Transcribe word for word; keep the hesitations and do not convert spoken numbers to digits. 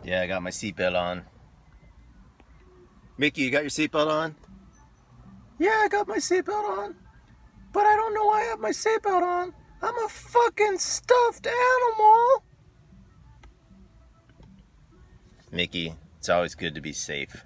Yeah, I got my seatbelt on. Mickey, you got your seatbelt on? Yeah, I got my seatbelt on. But I don't know why I have my seatbelt on. I'm a fucking stuffed animal. Mickey, it's always good to be safe.